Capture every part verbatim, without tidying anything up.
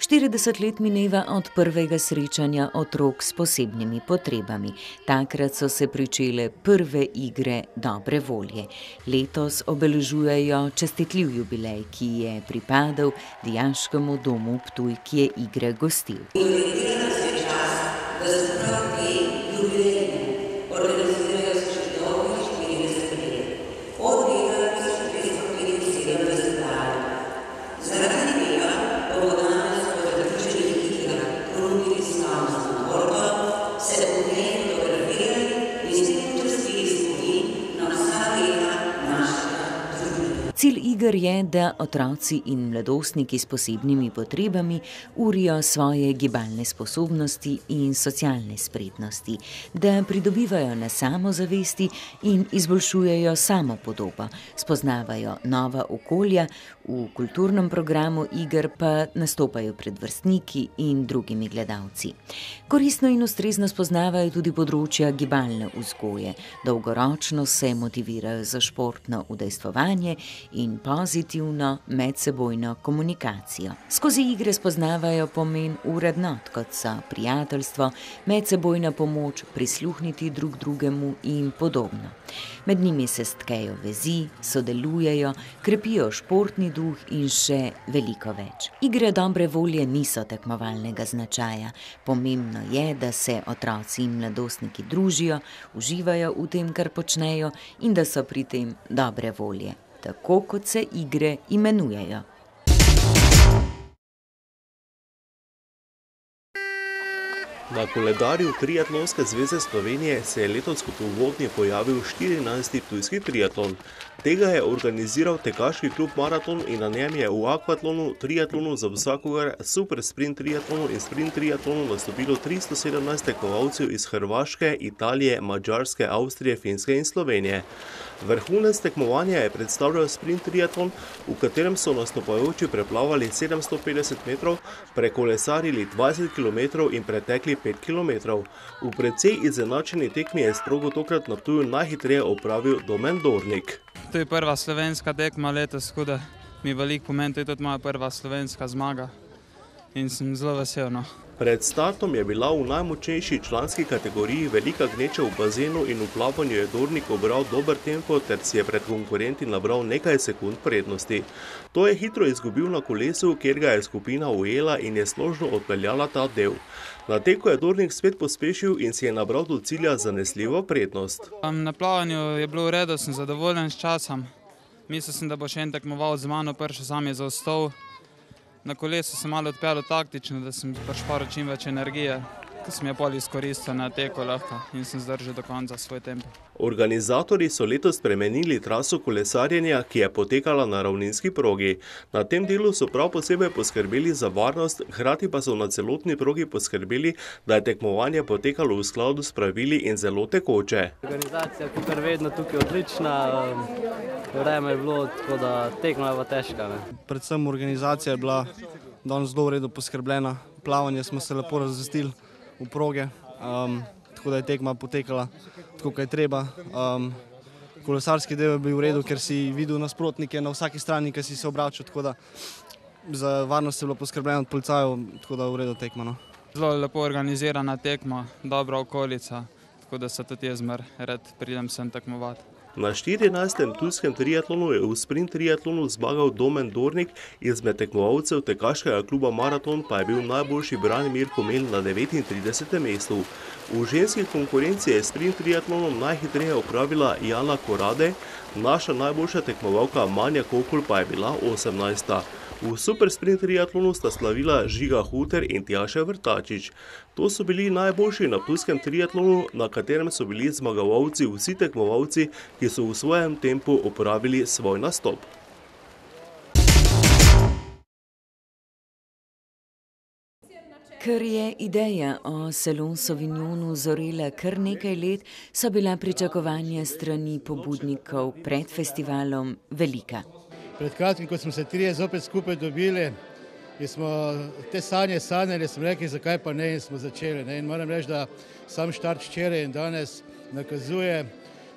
štirideset let mineva od prvega srečanja otrok s posebnimi potrebami. Takrat so se pričele prve igre dobre volje. Letos obeležujejo častitljiv jubilej, ki je pripadal Dijaškemu domu Ptuj, ki je igre gostil. Cilj iger je, da otroci in mladostniki s posebnimi potrebami urijo svoje gibalne sposobnosti in socialne spretnosti, da pridobivajo na samozavesti in izboljšujejo samopodobo, spoznavajo nova okolja, v kulturnem programu iger pa nastopajo pred vrstniki in drugimi gledalci. Koristno in ustrezno spoznavajo tudi področja gibalne vzgoje, dolgoročno se motivirajo za športno udejstvovanje in pozitivno medsebojno komunikacijo. Skozi igre spoznavajo pomen vrednot, kot so prijateljstvo, medsebojna pomoč, prisluhniti drug drugemu in podobno. Med njimi se stkejo vezi, sodelujejo, krepijo športni duh in še veliko več. Igre dobre volje niso tekmovalnega značaja. Pomembno je, da se otroci in mladostniki družijo, uživajo v tem, kar počnejo, in da so pri tem dobre volje, tako kot se igre imenujejo. Na koledarju Triatlonske zveze Slovenije se je letos kot uvodni pojavil štirinajsti ptujski triatlon. Tega je organiziral Tekaški klub Maraton in na njem je v akvatlonu, triatlonu za vsakogar, super sprint triatlonu in sprint triatlonu nastopilo tristo sedemnajst tekmovalcev iz Hrvaške, Italije, Madžarske, Avstrije, Finske in Slovenije. Vrhunec tekmovanja je predstavljal sprint triatlon, v katerem so nastopajoči preplavali sedemsto petdeset metrov, prekolesarili dvajset kilometrov in pretekli pet kilometrov. V precej izenačeni tekmi je strogo tokrat na Ptuju najhitreje opravil Domen Dornik. To je prva slovenska tekma letos, tako da mi veliko pomeni, to je tudi moja prva slovenska zmaga in sem zelo vesel. No. Pred startom je bila v najmočnejši članski kategoriji velika gneča v bazenu in v plavanju je Dornik obral dober tempo ter si je pred konkurenti nabral nekaj sekund prednosti. To je hitro izgubil na kolesu, kjer ga je skupina ujela in je složno odpeljala ta del. Na teku je Dornik spet pospešil in si je nabral do cilja zanesljivo prednost. Na plavanju je bilo v redu, sem zadovoljen s časom. Mislil sem, da bo še en tekmoval z mano, prši sam je zaostal. Na kolesu sem malo odpeljal taktično, da sem prišparil čim več energije, ki sem je pol izkoristil na teku lahko in sem zdržal do konca svoj tempo. Organizatorji so letos spremenili traso kolesarjenja, ki je potekala na ravninski progi. Na tem delu so prav posebej poskrbeli za varnost, hkrati pa so na celotni progi poskrbeli, da je tekmovanje potekalo v skladu s pravili in zelo tekoče. Organizacija je kar vedno tukaj odlična, vreme je bilo, tako da tekma je bila težka. Ne? Predvsem organizacija je bila danes zelo v redu poskrbljena, plavanje smo se lepo razvrstili v proge, um, tako da je tekma potekala tako, kaj treba. Um, kolesarski del je bil v redu, ker si videl nasprotnike na vsaki strani, ki si se obračal, tako da za varnost je bilo poskrbljeno od policajev, tako da v redu tekma. No. Zelo lepo organizirana tekma, dobra okolica, tako da se tudi jaz mar red pridem sem tekmovati. Na štirinajstem ptujskem triatlonu je v sprint triatlonu zmagal Domen Dornik, izmed tekmovalcev Tekaškega kluba Maraton pa je bil najboljši Branimir Komel na devetintridesetem mestu. V ženski konkurenci je sprint triatlonom najhitreje opravila Jana Korade, naša najboljša tekmovalka Manja Kokol pa je bila osemnajsta. V super sprint triatlonu sta slavila Žiga Huter in Tjaša Vrtačič. To so bili najboljši na ptujskem triatlonu, na katerem so bili zmagovalci vsi tekmovalci, ki so v svojem tempu opravili svoj nastop. Ker je ideja o Salon Sauvignonu zorela kar nekaj let, so bila pričakovanja strani pobudnikov pred festivalom velika. Pred kratkim, ko smo se trije zopet skupaj dobili in smo te sanje sanjali, smo rekli, zakaj pa ne, in smo začeli. Ne? In moram reči, da sam štart včeraj in danes nakazuje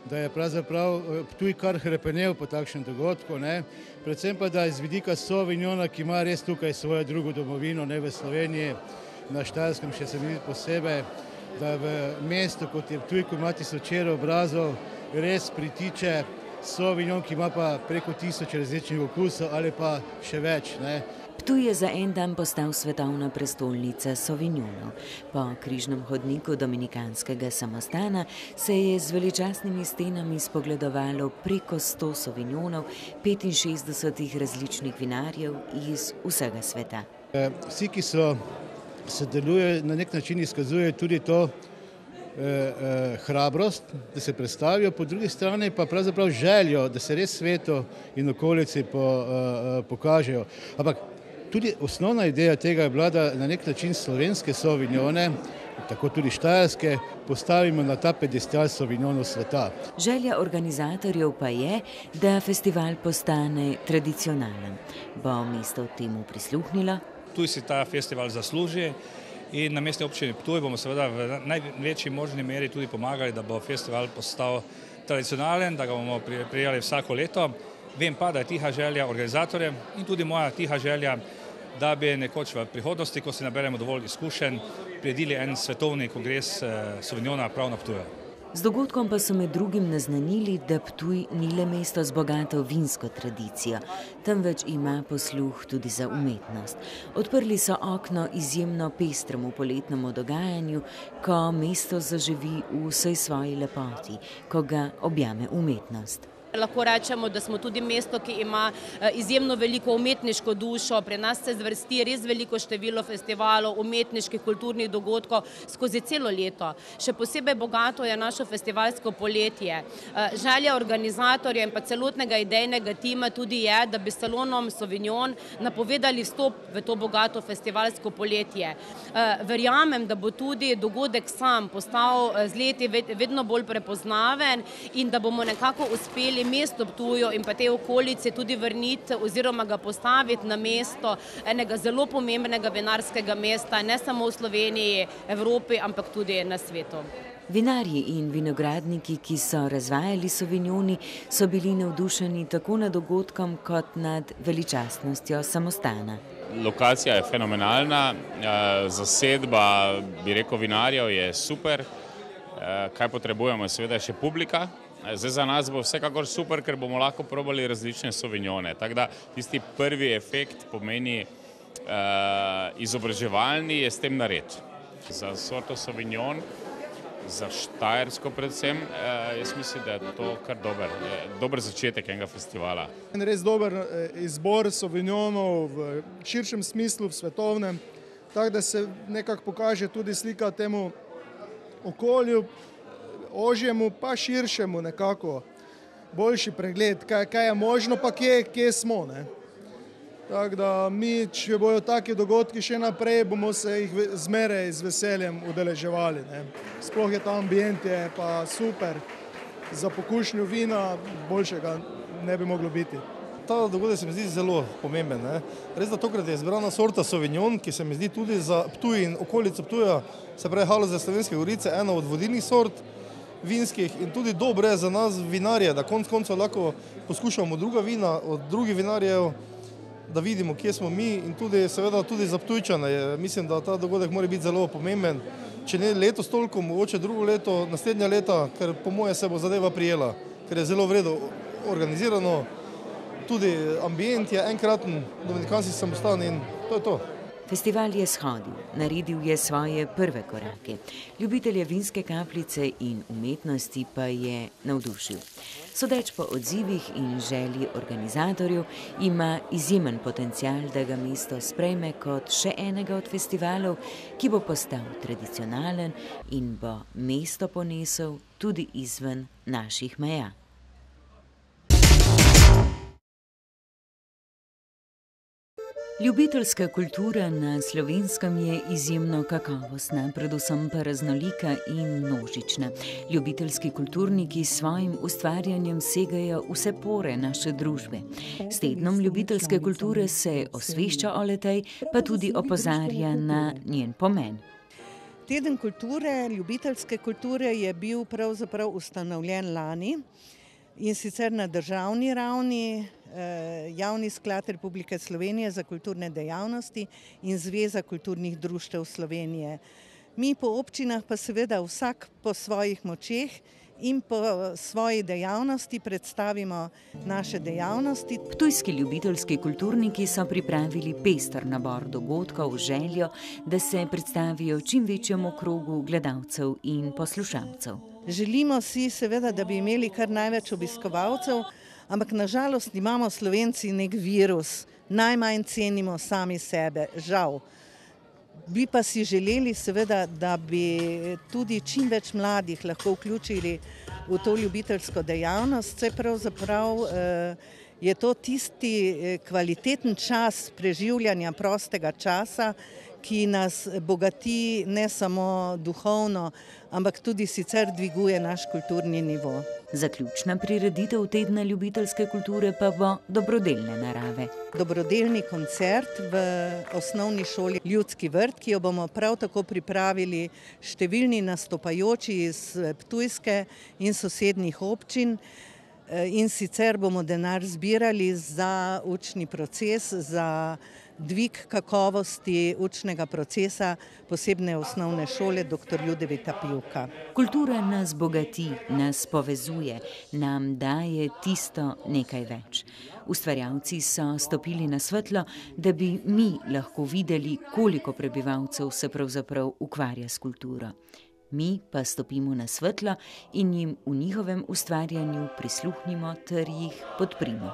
da je pravzaprav Ptuj kar hrepenel po takšnem dogodku, ne. Predvsem pa, da iz vidika Sauvignona, ki ima res tukaj svojo drugo domovino, ne v Sloveniji, na Štajerskem še se vidi posebej, da v mestu, kot je Ptuj, ko ima tisočero obrazov, res pritiče Sauvignon, ki ima pa preko tisoč različnih okusov ali pa še več, ne. Ptuj je za en dan postal svetovna prestolnica Sauvignonov. Po križnem hodniku dominikanskega samostana se je z veličastnimi stenami spogledovalo preko sto Sauvignonov petinšestdesetih različnih vinarjev iz vsega sveta. Vsi, ki so sodelujejo, na nek način izkazujejo tudi to eh, eh, hrabrost, da se predstavijo, po drugi strani pa pravzaprav željo, da se res svetu in okolici po, eh, pokažejo. Ampak tudi osnovna ideja tega je bila, da na nek način slovenske Sauvignone, tako tudi štajerske, postavimo na ta pedestal Sauvignonov sveta. Želja organizatorjev pa je, da festival postane tradicionalen. Bo mesto temu prisluhnilo? Ptuj si ta festival zasluži in na Mestni občini Ptuj bomo seveda v največji možni meri tudi pomagali, da bo festival postal tradicionalen, da ga bomo prijeli vsako leto. Vem pa, da je tiha želja organizatorjev in tudi moja tiha želja, da bi nekoč v prihodnosti, ko si naberemo dovolj izkušenj, priredili en svetovni kongres Sauvignona prav na Ptuju. Z dogodkom pa so med drugim naznanili, da Ptuj ni le mesto z bogato vinsko tradicijo, temveč ima posluh tudi za umetnost. Odprli so okno izjemno pestremu poletnemu dogajanju, ko mesto zaživi v vsej svoji lepoti, ko ga objame umetnost. Lahko rečemo, da smo tudi mesto, ki ima izjemno veliko umetniško dušo. Pri nas se zvrsti res veliko število festivalov, umetniških, kulturnih dogodkov skozi celo leto. Še posebej bogato je naše festivalsko poletje. Želja organizatorja in pa celotnega idejnega tima tudi je, da bi s salonom Sauvignon napovedali vstop v to bogato festivalsko poletje. Verjamem, da bo tudi dogodek sam postal z leti vedno bolj prepoznaven in da bomo nekako uspeli mesto Ptuju in pa te okolice tudi vrniti oziroma ga postaviti na mesto enega zelo pomembnega vinarskega mesta, ne samo v Sloveniji, Evropi, ampak tudi na svetu. Vinarji in vinogradniki, ki so razvajali Sauvignoni, so bili navdušeni tako nad dogodkom kot nad veličastnostjo samostana. Lokacija je fenomenalna, zasedba, bi rekel, vinarjev je super. Kaj potrebujemo, seveda še publika. Zdaj za nas bo vsekakor super, ker bomo lahko probali različne Sauvignone. Tako da tisti prvi efekt pomeni izobraževalni, je s tem nared. Za sorto Sauvignon, za Štajersko predvsem, jaz mislim, da je to kar dober, dober začetek enega festivala. Res dober izbor Sauvignonov v širšem smislu, v svetovnem, tako da se nekako pokaže tudi slika temu okolju, ožjemu pa širšemu nekako, boljši pregled, kaj, kaj je možno, pa kje, kje smo. Ne? Tako da mi, če bojo taki dogodki še naprej, bomo se jih zmeraj z veseljem udeleževali. Ne? Sploh je ta ambient je pa super, za pokušnjo vina boljšega ne bi moglo biti. Ta dogodek se mi zdi zelo pomemben. Ne? Res da tokrat je izbrana sorta Sauvignon, ki se mi zdi tudi za Ptuj in okolico Ptuja, se pravi Haloze Slovenske Gorice, ena od vodilnih sort vinskih in tudi dobre za nas vinarje, da konc koncev lahko poskušamo druga vina od drugih vinarjev, da vidimo, kje smo mi in tudi seveda tudi za Ptujčane. Mislim, da ta dogodek mora biti zelo pomemben. Če ne letos toliko, mogoče drugo leto, naslednja leta, ker po moje se bo zadeva prijela, ker je zelo vredo organizirano. Tudi ambient je enkraten, dominikanski samostan in to je to. Festival je shodil, naredil je svoje prve korake. Ljubitelje vinske kapljice in umetnosti pa je navdušil. Sodeč po odzivih in želji organizatorjev ima izjemen potencial, da ga mesto sprejme kot še enega od festivalov, ki bo postal tradicionalen in bo mesto ponesel tudi izven naših meja. Ljubiteljska kultura na Slovenskem je izjemno kakovostna, predvsem pa raznolika in množična. Ljubiteljski kulturniki s svojim ustvarjanjem segajo vse pore naše družbe. S tednom ljubiteljske kulture se osvešča o le-tej, pa tudi opozarja na njen pomen. Teden kulture, ljubiteljske kulture je bil pravzaprav ustanovljen lani in sicer na državni ravni, Javni sklad Republike Slovenije za kulturne dejavnosti in Zveza kulturnih društev Slovenije. Mi po občinah pa seveda vsak po svojih močeh in po svoji dejavnosti predstavimo naše dejavnosti. Ptujski ljubiteljski kulturniki so pripravili pester nabor dogodkov z željo, da se predstavijo čim večjemu krogu gledalcev in poslušalcev. Želimo si seveda, da bi imeli kar največ obiskovalcev, ampak nažalost imamo Slovenci nek virus, najmanj cenimo sami sebe, žal. Bi pa si želeli seveda, da bi tudi čim več mladih lahko vključili v to ljubiteljsko dejavnost, saj pravzaprav je to tisti kvaliteten čas preživljanja prostega časa, ki nas bogati ne samo duhovno, ampak tudi sicer dviguje naš kulturni nivo. Zaključna prireditev Tedna ljubiteljske kulture pa bo dobrodelne narave. Dobrodelni koncert v osnovni šoli Ljudski vrt, ki jo bomo prav tako pripravili številni nastopajoči iz Ptujske in sosednjih občin. In sicer bomo denar zbirali za učni proces, za dvig kakovosti učnega procesa posebne osnovne šole doktor Ljudevita Pivka. Kultura nas bogati, nas povezuje, nam daje tisto nekaj več. Ustvarjalci so stopili na svetlo, da bi mi lahko videli, koliko prebivalcev se pravzaprav ukvarja s kulturo. Mi pa stopimo na svetlo in jim v njihovem ustvarjanju prisluhnimo ter jih podprimo.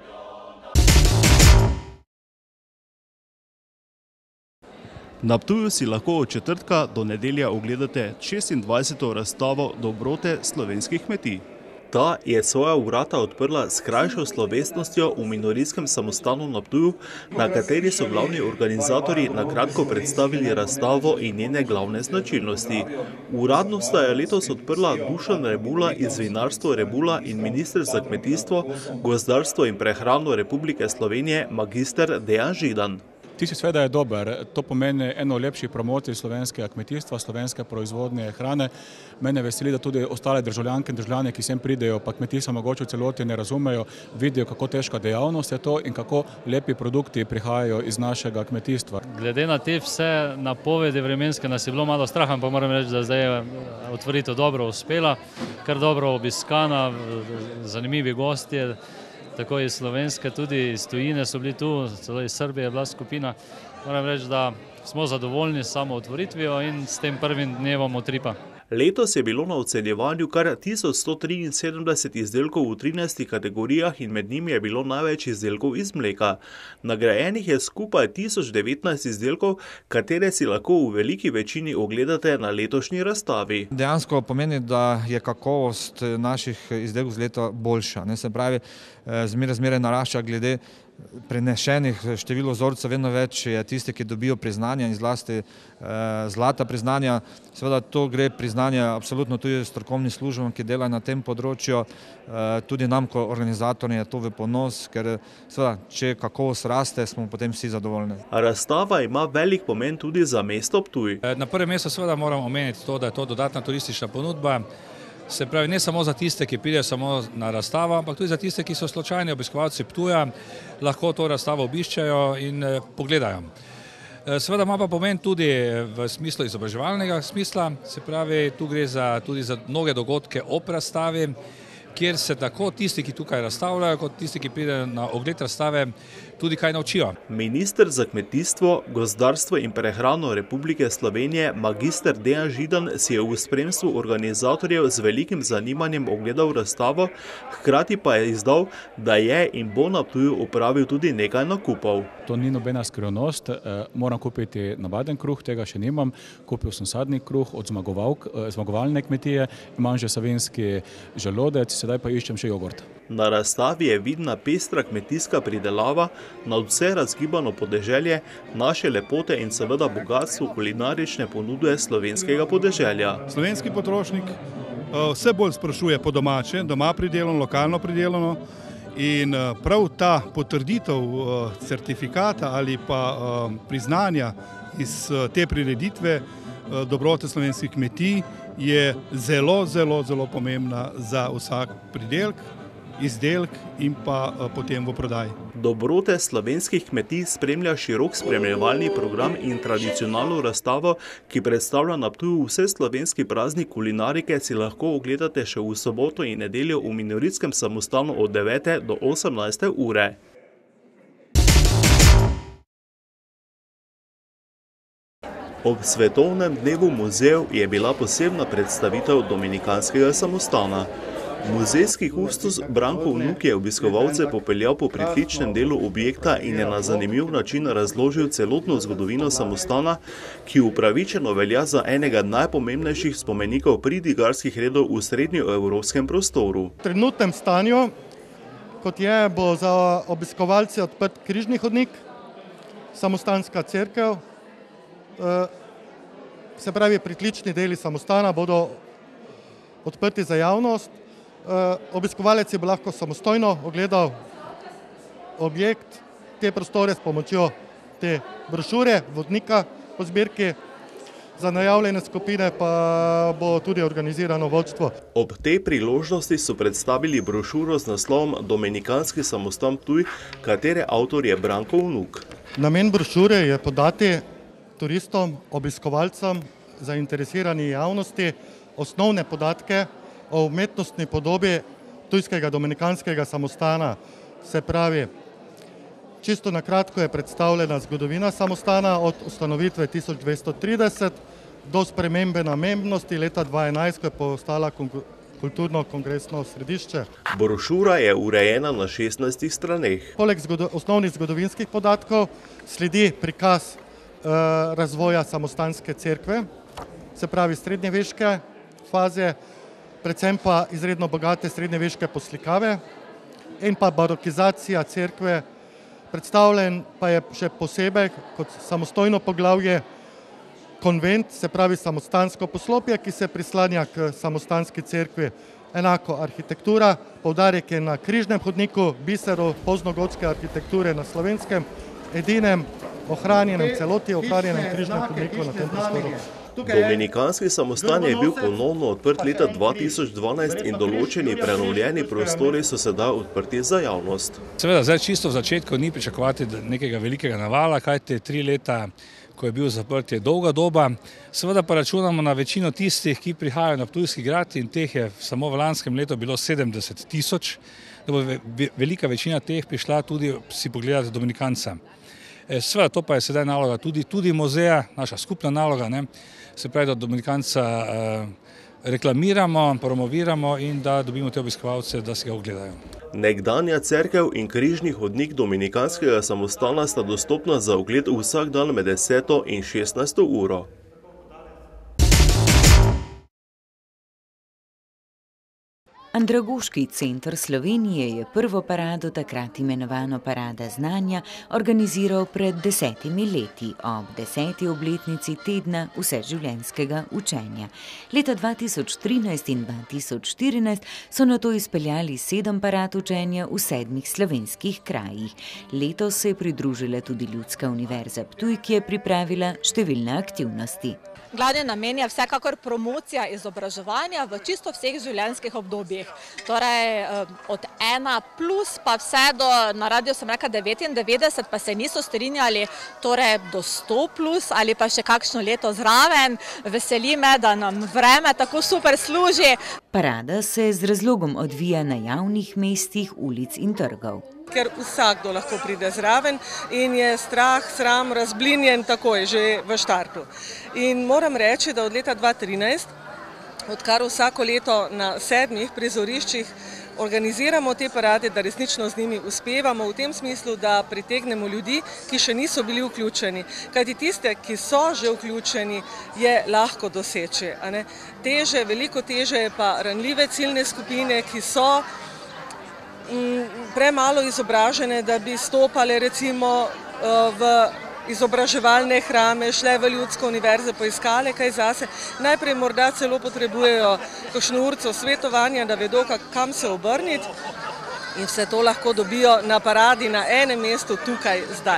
Na Ptuju si lahko od četrtka do nedelja ogledate šestindvajseto razstavo Dobrote slovenskih kmetij. Ta je svoja vrata odprla s krajšo slovesnostjo v Minorijskem samostanu na Ptuju, na kateri so glavni organizatorji na kratko predstavili razstavo in njene glavne značilnosti. Uradno sta je letos odprla Dušan Rebula iz Vinarstvo Rebula in minister za kmetijstvo, gozdarstvo in prehrano Republike Slovenije magister Dejan Židan. Tisti seveda je dober, to pomeni eno lepših promocij slovenskega kmetijstva, slovenske proizvodnje hrane. Mene veseli, da tudi ostale državljanke in državljani, ki sem pridejo, pa kmetijstva mogoče v celoti ne razumejo, vidijo, kako težka dejavnost je to in kako lepi produkti prihajajo iz našega kmetijstva. Glede na te vse napovedi vremenske nas je bilo malo strah, ampak moram reči, da zdaj je otvoritev dobro uspela, kar dobro obiskana, zanimivi gostje. Tako iz Slovenske, tudi iz tujine so bili tu, celo iz Srbije je bila skupina. Moram reči, da smo zadovoljni s samo otvoritvijo in s tem prvim dnevom utripa. Letos je bilo na ocenjevanju kar tisoč sto triinsedemdeset izdelkov v trinajstih kategorijah in med njimi je bilo največ izdelkov iz mleka. Nagrajenih je skupaj tisoč devetnajst izdelkov, katere si lahko v veliki večini ogledate na letošnji razstavi. Dejansko pomeni, da je kakovost naših izdelkov z leta boljša. Ne, se pravi, zmeraj zmeraj narašča glede prenešenih število vzorcev, vedno več je tiste, ki dobijo priznanja in zlasti zlata priznanja. Seveda to gre priznanje absolutno tudi strokovnim službam, ki delajo na tem področju. Tudi nam, kot organizatorji, je to v ponos, ker seveda, če kakovost raste, smo potem vsi zadovoljni. Razstava ima velik pomen tudi za mesto Ptuj. Na prvem mestu seveda moram omeniti to, da je to dodatna turistična ponudba. Se pravi, ne samo za tiste, ki pridejo samo na razstavo, ampak tudi za tiste, ki so slučajni obiskovalci Ptuja, lahko to razstavo obiščajo in pogledajo. Seveda ima pa pomen tudi v smislu izobraževalnega smisla, se pravi, tu gre za, tudi za mnoge dogodke ob razstavi, kjer se tako tisti, ki tukaj razstavljajo, kot tisti, ki pridejo na ogled razstave, tudi kaj naučijo. Minister za kmetijstvo, gozdarstvo in prehrano Republike Slovenije magister Dejan Židan si je v spremstvu organizatorjev z velikim zanimanjem ogledal razstavo, hkrati pa je izdal, da je in bo na Ptuju opravil tudi nekaj nakupov. To ni nobena skrivnost, moram kupiti navaden kruh, tega še nimam, kupil sem sadni kruh od zmagovalne kmetije, imam že savinjski želodec, sedaj pa iščem še jogurt. Na razstavi je vidna pestra kmetijska pridelava, nadvse razgibano podeželje, naše lepote in seveda bogatstvo kulinarične ponudbe slovenskega podeželja. Slovenski potrošnik vse bolj sprašuje po domače, doma pridelano, lokalno pridelano in prav ta potrditev certifikata ali pa priznanja iz te prireditve dobrote slovenskih kmetij je zelo, zelo, zelo pomembna za vsak pridelek, izdelek in pa potem v prodaji. Dobrote slovenskih kmetij spremlja širok spremljevalni program in tradicionalno razstavo, ki predstavlja na Ptuju vseslovenski praznik kulinarike, si lahko ogledate še v soboto in nedeljo v Minoritskem samostanu od devete do osemnajste ure. Ob svetovnem dnevu muzejev je bila posebna predstavitev Dominikanskega samostana. Muzejski kustos Branko Vnuk je obiskovalce popeljal po pritličnem delu objekta in je na zanimiv način razložil celotno zgodovino samostana, ki upravičeno velja za enega najpomembnejših spomenikov pridigarskih redov v srednjoevropskem prostoru. V trenutnem stanju, kot je, bo za obiskovalce odprt križni hodnik, samostanska cerkev, se pravi pritlični deli samostana bodo odprti za javnost. Obiskovalec je bo lahko samostojno ogledal objekt, te prostore s pomočjo te brošure, vodnika po zbirki. Za najavljene skupine pa bo tudi organizirano vodstvo. Ob tej priložnosti so predstavili brošuro z naslovom Dominikanski samostan Ptuj, katere avtor je Branko Vnuk. Namen brošure je podati turistom, obiskovalcem, zainteresirani javnosti osnovne podatke o umetnostni podobi ptujskega dominikanskega samostana. Se pravi, čisto na kratko je predstavljena zgodovina samostana od ustanovitve tisoč dvesto trideset do spremembe namembnosti leta dva tisoč enajst, ko je postala kulturno-kongresno središče. Brošura je urejena na šestnajstih straneh. Poleg zgodo, osnovnih zgodovinskih podatkov sledi prikaz eh, razvoja samostanske cerkve, se pravi srednjeveške faze, predvsem pa izredno bogate srednjeveške poslikave in pa barokizacija cerkve. Predstavljen pa je še posebej kot samostojno poglavje konvent, se pravi samostansko poslopje, ki se prislanja k samostanski cerkvi. Enako arhitektura, poudarek je na križnem hodniku, biseru poznogotske arhitekture na Slovenskem, edinem ohranjenem celoti, ohranjenem križnem hodniku na tem prostoru. Dominikanski samostan je bil ponovno odprt leta dva tisoč dvanajst in določeni prenovljeni prostori so sedaj odprti za javnost. Seveda, zdaj čisto v začetku ni pričakovati nekega velikega navala, kajti tri leta, ko je bil zaprt, je dolga doba. Seveda pa računamo na večino tistih, ki prihajajo na Ptujski grad in teh je samo v lanskem letu bilo sedemdeset tisoč, da bo velika večina teh prišla tudi si pogledati Dominikanca. Seveda, to pa je sedaj naloga tudi, tudi muzeja, naša skupna naloga, ne? Se pravi, da Dominikanca eh, reklamiramo, promoviramo in da dobimo te obiskovalce, da si ga ogledajo. Nekdanja cerkev in križni hodnik Dominikanskega samostana sta dostopna za ogled vsak dan med deseto in šestnajsto uro. Andragoški center Slovenije je prvo parado, takrat imenovano Parada znanja, organiziral pred desetimi leti ob deseti obletnici tedna vseživljenjskega učenja. Leta dva tisoč trinajst in dva tisoč štirinajst so nato izpeljali sedem parad učenja v sedmih slovenskih krajih. Letos se je pridružila tudi Ljudska univerza Ptuj, ki je pripravila številne aktivnosti. Glavni namen je vsekakor promocija izobraževanja v čisto vseh življenjskih obdobjih. Torej od ena plus pa vse do, na radiju sem rekla devetindevetdeset, pa se niso strinjali, torej do sto plus ali pa še kakšno leto zraven. Veseli me, da nam vreme tako super služi. Parada se z razlogom odvija na javnih mestih, ulic in trgov. Ker vsakdo lahko pride zraven in je strah, sram, razblinjen takoj, že v štartu. In moram reči, da od leta dva tisoč trinajst, odkar vsako leto na sedmih prizoriščih organiziramo te parade, da resnično z njimi uspevamo v tem smislu, da pritegnemo ljudi, ki še niso bili vključeni. Kajti tiste, ki so že vključeni, je lahko doseči. A ne? Teže, veliko teže je pa ranljive ciljne skupine, ki so premalo izobražene, da bi stopale recimo v izobraževalne hrame, šle v Ljudsko univerzo, poiskale kaj zase. Najprej morda celo potrebujejo kakšno urico svetovanja, da vedo, kam se obrniti in vse to lahko dobijo na paradi na enem mestu tukaj zdaj.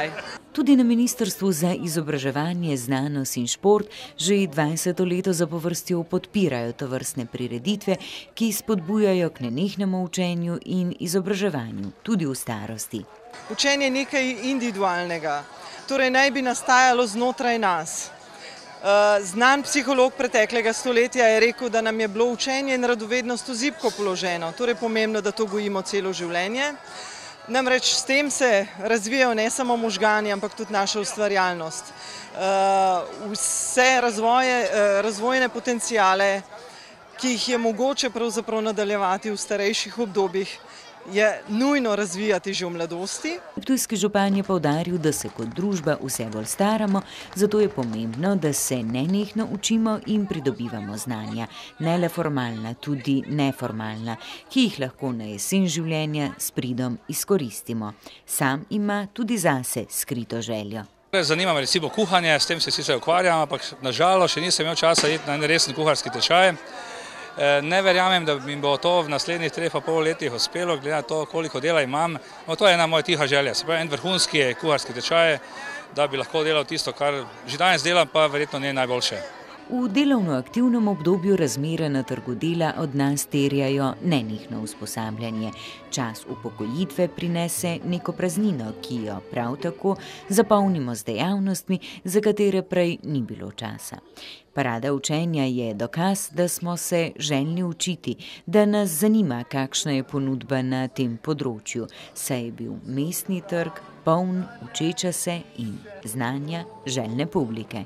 Tudi na Ministrstvu za izobraževanje, znanost in šport že dvajseto leto zapovrstjo podpirajo tovrstne prireditve, ki spodbujajo k nenehnemu učenju in izobraževanju, tudi v starosti. Učenje je nekaj individualnega, torej naj bi nastajalo znotraj nas. Znan psiholog preteklega stoletja je rekel, da nam je bilo učenje in radovednost v zibko položeno, torej pomembno, da to gojimo celo življenje. Namreč s tem se razvijajo ne samo možgani, ampak tudi naša ustvarjalnost. Vse razvoje, razvojne potencijale, ki jih je mogoče pravzaprav nadaljevati v starejših obdobjih, je nujno razvijati že v mladosti. Ptujski župan je poudaril, da se kot družba vse bolj staramo, zato je pomembno, da se nenehno učimo in pridobivamo znanja, ne le formalna, tudi neformalna, ki jih lahko na jesen življenja s pridom izkoristimo. Sam ima tudi zase skrito željo. Zanima me recimo kuhanje, s tem se sicer ukvarjam, ampak nažalost še nisem imel časa iti na en resen kuharski tečaj. Ne verjamem, da mi bo to v naslednjih treh pa pol letih uspelo, glede na to, koliko dela imam. No, to je ena moja tiha želja, se pravi en vrhunski kuharski tečaj, da bi lahko delal tisto, kar že danes delam, pa verjetno ne najboljše. V delovno aktivnem obdobju razmere na trgu dela od nas terjajo nenehno usposabljanje. Čas upokojitve prinese neko praznino, ki jo prav tako zapolnimo z dejavnostmi, za katere prej ni bilo časa. Parada učenja je dokaz, da smo se željni učiti, da nas zanima, kakšna je ponudba na tem področju, saj je bil mestni trg poln učeča se in znanja željne publike.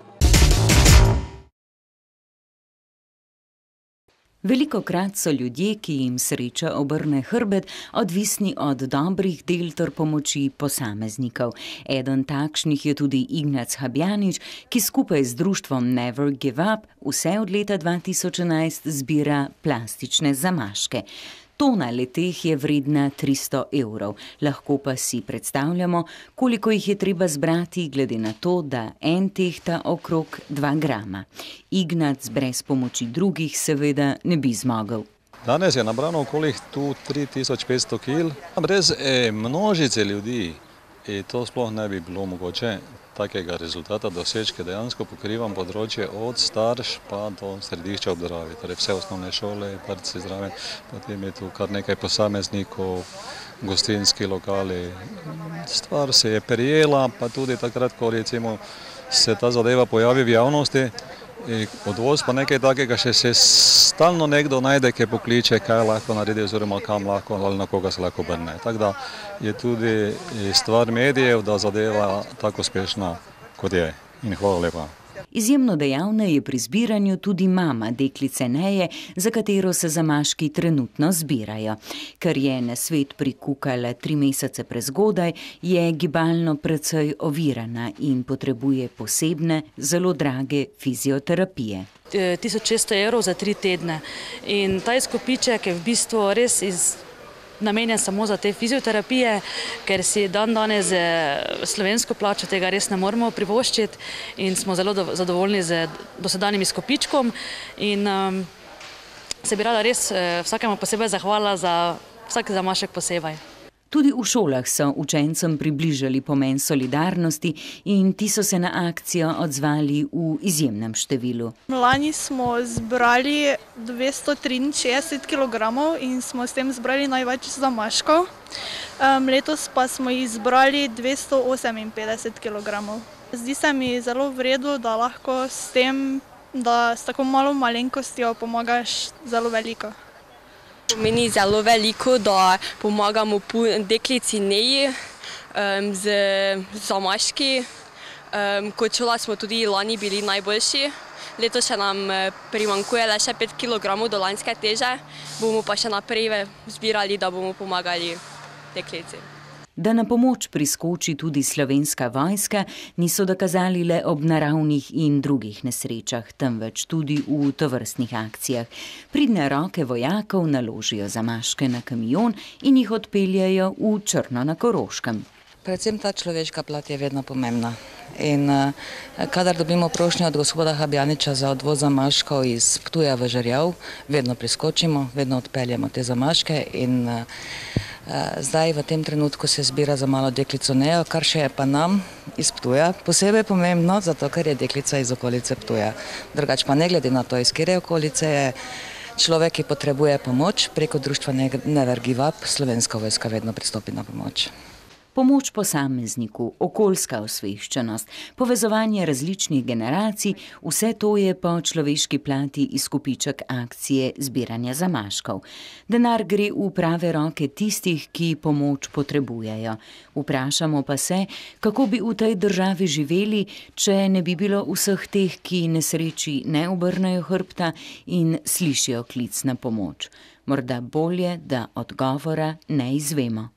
Velikokrat so ljudje, ki jim sreča obrne hrbet, odvisni od dobrih del ter pomoči posameznikov. Eden takšnih je tudi Ignac Habjanič, ki skupaj z društvom Never Give Up vse od leta dva tisoč enajst zbira plastične zamaške. Tona leteh je vredna tristo evrov, lahko pa si predstavljamo, koliko jih je treba zbrati, glede na to, da en tehta okrog dva grama. Ignac brez pomoči drugih seveda ne bi zmogel. Danes je nabrano okoli tu tri tisoč petsto kil. Brez e, množice ljudi e, to sploh ne bi bilo mogoče takega rezultata doseči, ker dejansko pokrivam področje od starš pa do središča ob Dravi, torej vse osnovne šole, vrtci zraven, potem je tu kar nekaj posameznikov, gostinski lokali. Stvar se je prijela, pa tudi takrat, ko recimo se ta zadeva pojavi v javnosti, odvoz pa nekaj takega, še se stalno nekdo najde, ki pokliče, kaj lahko naredi oziroma kam lahko ali na koga se lahko obrne. Tako da je tudi stvar medijev, da zadeva tako uspešna, kot je. In hvala lepa. Izjemno dejavna je pri zbiranju tudi mama deklice Neje, za katero se zamaški trenutno zbirajo. Ker je na svet prikukala tri mesece prezgodaj, je gibalno precej ovirana in potrebuje posebne, zelo drage fizioterapije. tisoč šeststo evrov za tri tedne. In ta izkupiček je v bistvu res iz namenjen samo za te fizioterapije, ker si dan danes slovensko plačo tega res ne moremo privoščiti in smo zelo zadovoljni z dosedanjim izkupičkom in um, se bi rada res vsakemu posebej zahvala za vsak zamašek posebej. Tudi v šolah so učencem približali pomen solidarnosti in ti so se na akcijo odzvali v izjemnem številu. Lani smo zbrali dvesto triinšestdeset kilogramov in smo s tem zbrali največ zamaškov. Letos pa smo jih zbrali dvesto oseminpetdeset kilogramov. Zdi se mi zelo v redu, da lahko s tem, da s tako malo malenkostjo pomagaš zelo veliko. Pomeni zelo veliko, da pomagamo deklici Neji z zamaški. Kot šola smo tudi lani bili najboljši. Letos še nam primanjkuje le še pet kilogramov do lanske teže. Bomo pa še naprej zbirali, da bomo pomagali deklici. Da na pomoč priskoči tudi Slovenska vojska, niso dokazali le ob naravnih in drugih nesrečah, temveč tudi v tovrstnih akcijah. Pridne roke vojakov naložijo zamaške na kamion in jih odpeljajo v Črno na Koroškem. Predvsem ta človeška plat je vedno pomembna. In kadar dobimo prošnjo od gospoda Habjaniča za odvoz zamaškov iz Ptuja v Žerjav, vedno priskočimo, vedno odpeljemo te zamaške in Zdaj v tem trenutku se zbira za malo deklico Nejo, kar še je pa nam iz Ptuja posebej pomembno, zato ker je deklica iz okolice Ptuja. Drugač pa ne glede na to, iz kere okolice je človek, ki potrebuje pomoč, preko društva Never Give Up, Slovenska vojska vedno pristopi na pomoč. Pomoč posamezniku, okoljska osveščenost, povezovanje različnih generacij, vse to je po človeški plati izkupiček akcije zbiranja zamaškov. Denar gre v prave roke tistih, ki pomoč potrebujejo. Vprašamo pa se, kako bi v tej državi živeli, če ne bi bilo vseh teh, ki nesreči ne obrnejo hrbta in slišijo klic na pomoč. Morda bolje, da odgovora ne izvemo.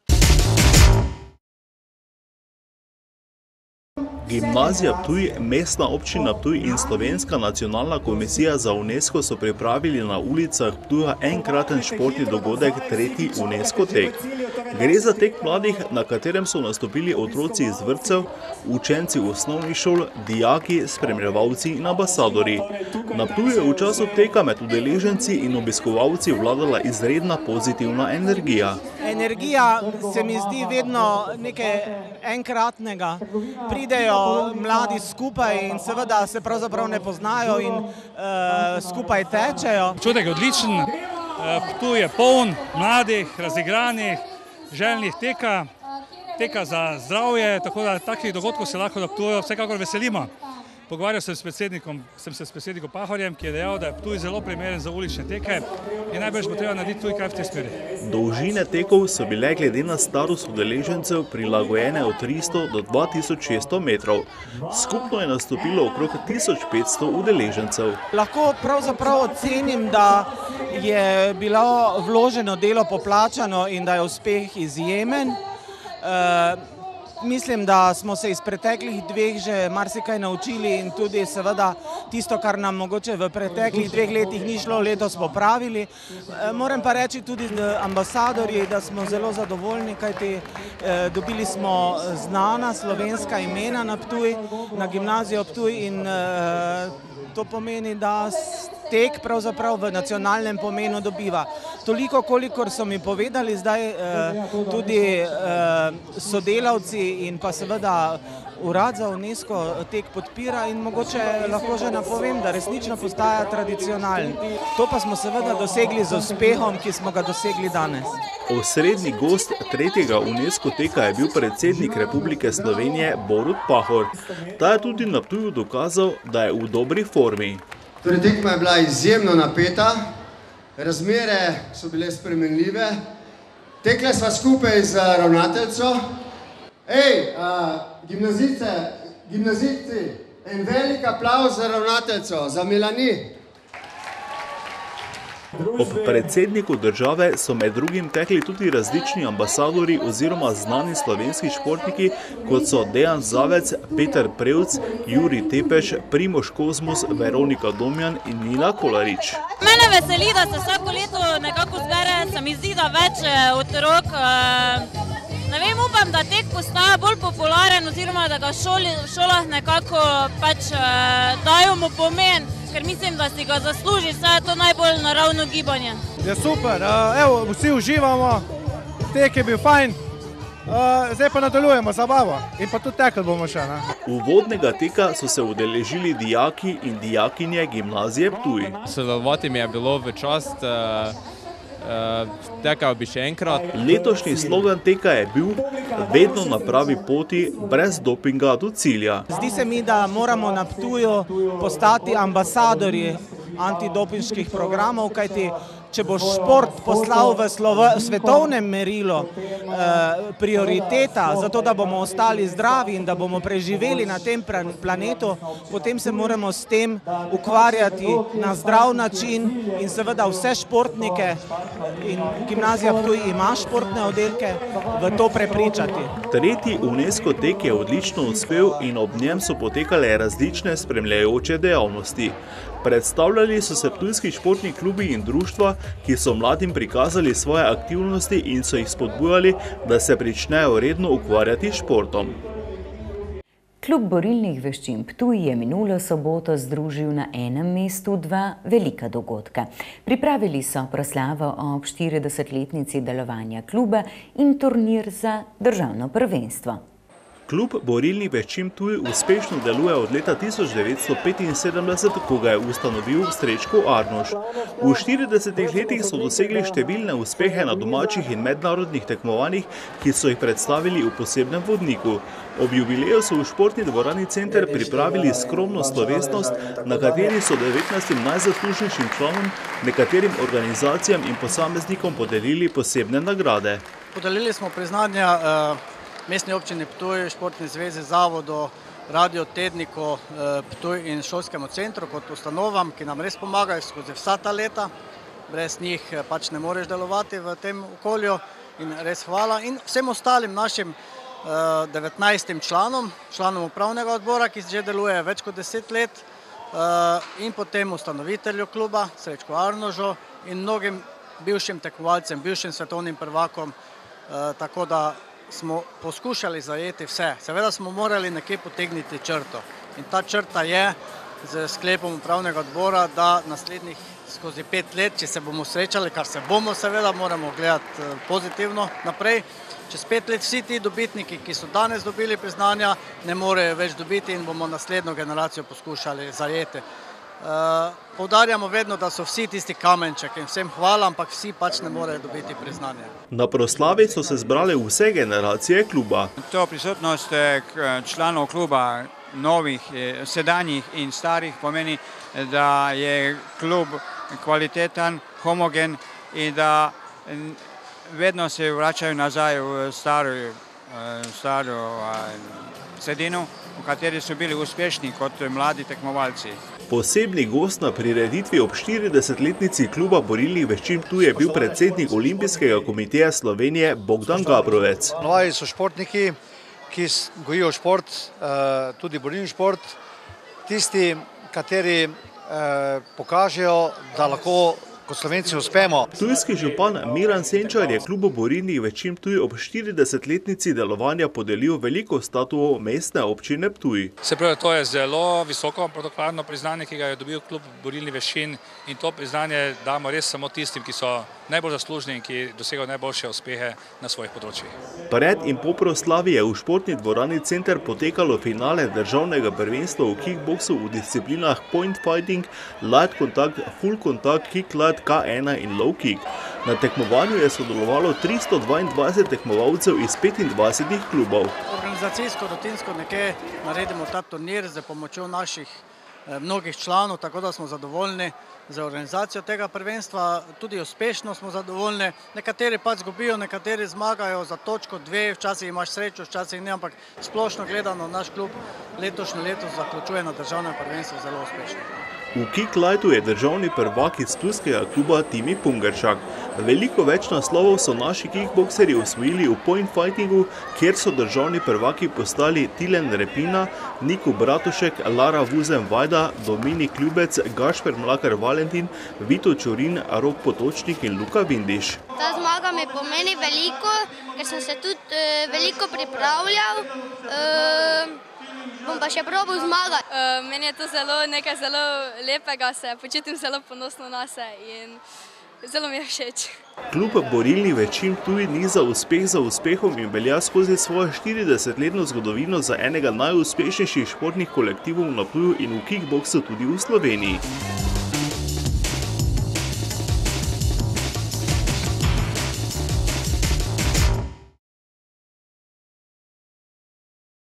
Gimnazija Ptuj, Mestna občina Ptuj in Slovenska nacionalna komisija za UNESCO so pripravili na ulicah Ptuja enkraten športni dogodek tretji UNESCO tek. Gre za tek mladih, na katerem so nastopili otroci iz vrtcev, učenci osnovnih šol, dijaki, spremljevalci in ambasadorji. Na Ptuju je v času teka med udeleženci in obiskovalci vladala izredna pozitivna energija. Energija se mi zdi vedno nekaj enkratnega. Pridejo mladi skupaj in seveda se pravzaprav ne poznajo in uh, skupaj tečejo. Čutek je odličen, Ptuj je poln mladih, razigranih, željnih teka, teka za zdravje, tako da takih dogodkov se lahko na Ptuju vsekakor veselimo. Pogovarjal sem, s predsednikom, sem se s predsednikom Pahorjem, ki je dejal, da je Ptuj zelo primeren za ulične teke in najbrž bo treba narediti tudi kaj v tej smeri. Dolžine tekov so bile glede na starost udeležencev prilagojene od tristo do dva tisoč šeststo metrov. Skupno je nastopilo okrog tisoč petsto udeležencev. Lahko pravzaprav ocenim, da je bilo vloženo delo poplačano in da je uspeh izjemen. Uh, Mislim, da smo se iz preteklih dveh že marsikaj naučili in tudi seveda tisto, kar nam mogoče v preteklih dveh letih ni šlo, letos popravili. Moram pa reči tudi ambasadorji, da smo zelo zadovoljni, kajti dobili smo znana slovenska imena na Ptuj, na gimnazijo Ptuj in to pomeni, da tek pravzaprav v nacionalnem pomenu dobiva. Toliko, kolikor so mi povedali zdaj tudi sodelavci in pa seveda urad za UNESCO tek podpira in mogoče lahko že napovem, da resnično postaja tradicionalen. To pa smo seveda dosegli z uspehom, ki smo ga dosegli danes. Osrednji gost tretjega UNESCO teka je bil predsednik Republike Slovenije Borut Pahor. Ta je tudi na Ptuju dokazal, da je v dobri formi. Torej, tekma je bila izjemno napeta, razmere so bile spremenljive. Tekle sva skupaj z ravnateljico. Ej, gimnazijce, gimnazijci, en velik aplavz za ravnateljico, za Melani. Ob predsedniku države so med drugim tekli tudi različni ambasadori oziroma znani slovenski športniki, kot so Dejan Zavec, Peter Prevc, Jurij Tepeš, Primož Kozmus, Veronika Domjan in Nina Kolarič. Mene veseli, da se vsako leto nekako zbere, se mi zdi, da več otrok. Ne vem, upam, da tek postaja bolj popularen oziroma da ga v šolah nekako pač dajo mu pomen. Ker mislim, da si ga zasluži, saj je to najbolj naravno gibanje. Je super, evo, vsi uživamo, tek je bil fajn, zdaj pa nadaljujemo zabavo in pa tudi tekli bomo še. Uvodnega teka so se udeležili dijaki in dijakinje gimnazije Ptuj. Sodelovati mi je bilo v čast, tekal bi še enkrat. Letošnji slogan teka je bil vedno na pravi poti, brez dopinga do cilja. Zdi se mi, da moramo na Ptuju postati ambasadorji antidopinških programov, kajti če bo šport poslal v svetovnem merilu prioriteta, zato da bomo ostali zdravi in da bomo preživeli na tem planetu, potem se moramo s tem ukvarjati na zdrav način in seveda vse športnike in gimnazija Ptuj ima športne oddelke v to prepričati. Tretji UNESCO tek je odlično uspel in ob njem so potekale različne spremljajoče dejavnosti. Predstavljali so se ptujski športni klubi in društva, ki so mladim prikazali svoje aktivnosti in so jih spodbujali, da se pričnejo redno ukvarjati s športom. Klub borilnih veščin Ptuj je minulo soboto združil na enem mestu dva velika dogodka. Pripravili so proslavo ob štiridesetletnici delovanja kluba in turnir za državno prvenstvo. Klub borilnih veščin Ptuj uspešno deluje od leta tisoč devetsto petinsedemdeset, ko ga je ustanovil Srečko Arnoš. V štiridesetih letih so dosegli številne uspehe na domačih in mednarodnih tekmovanjih, ki so jih predstavili v posebnem vodniku. Ob jubileju so v športni dvorani Center pripravili skromno slovesnost, na kateri so devetnajstim najzaslužnejšim članom, nekaterim organizacijam in posameznikom podelili posebne nagrade. Podelili smo priznanja uh... Mestni občini Ptuj, Športni zvezi, Zavodu, Radio Tedniku Ptuj in šolskemu centru kot ustanovam, ki nam res pomagajo skozi vsa ta leta. Brez njih pač ne moreš delovati v tem okolju in res hvala. In vsem ostalim našim devetnajstim članom, članom upravnega odbora, ki že deluje več kot deset let, in potem ustanovitelju kluba, Srečku Arnožu, in mnogim bivšim tekmovalcem, bivšim svetovnim prvakom, tako da smo poskušali zajeti vse. Seveda smo morali nekje potegniti črto. In ta črta je z sklepom upravnega odbora, da naslednjih skozi pet let, če se bomo srečali, kar se bomo, seveda moramo gledati pozitivno naprej, čez pet let vsi ti dobitniki, ki so danes dobili priznanja, ne morejo več dobiti in bomo naslednjo generacijo poskušali zajeti. Poudarjamo vedno, da so vsi tisti kamenček in vsem hvala, ampak vsi pač ne morejo dobiti priznanja. Na proslavi so se zbrale vse generacije kluba. To prisotnost članov kluba, novih, sedanjih in starih, pomeni, da je klub kvaliteten, homogen in da vedno se vračajo nazaj v staro, staro sredino, v kateri so bili uspešni kot mladi tekmovalci. Posebni gost na prireditvi ob štiridesetletnici kluba borilnih veščin Ptuj je bil predsednik Olimpijskega komiteja Slovenije Bogdan Gabrovec. Mladi so športniki, ki gojijo šport, tudi borilni šport, tisti, kateri pokažejo, da lahko kot Slovenci uspemo. Ptujski župan Miran Senčar je klubu borilnih veščin Ptuj ob štiridesetletnici delovanja podelil veliko statuo mestne občine Ptuj. Se pravi, to je zelo visoko protokolarno priznanje, ki ga je dobil klub borilnih veščin, in to priznanje damo res samo tistim, ki so najbolj zaslužni in ki dosegajo najboljše uspehe na svojih področjih. Pred in po proslavi je v športni dvorani Center potekalo finale državnega prvenstva v kickboksu v disciplinah point fighting, light contact, full contact, kick light, K ena in low kick. Na tekmovanju je sodelovalo tristo dvaindvajset tekmovalcev iz petindvajsetih klubov. Organizacijsko, rutinsko nekje naredimo ta turnir z pomočjo naših mnogih članov, tako da smo zadovoljni za organizacijo tega prvenstva, tudi uspešno smo zadovoljni. Nekateri pač zgubijo, nekateri zmagajo za točko, dve, včasih imaš srečo, včasih ne, ampak splošno gledano naš klub letošnje leto zaključuje na državnem prvenstvu zelo uspešno. V kick-lightu je državni prvak iz ptujskega kluba Timi Pungarčak. Veliko več naslovov so naši kickbokserji osvojili v point fightingu, kjer so državni prvaki postali Tilen Repina, Niko Bratušek, Lara Vuzen Vajda, Dominik Ljubec, Gašper Mlakar Valentin, Vito Čurin, Rok Potočnik in Luka Vindiš. Ta zmaga mi pomeni veliko, ker sem se tudi veliko pripravljal. Bom pa še probal zmagati. Uh, meni je to zelo nekaj zelo lepega, se počutim zelo ponosno nase in zelo mi je všeč. Klub borilnih veščin Ptuj niza uspeh za uspehom in velja skozi svojo štiridesetletno zgodovino za enega najuspešnejših športnih kolektivov na Ptuju in v kickboksu tudi v Sloveniji.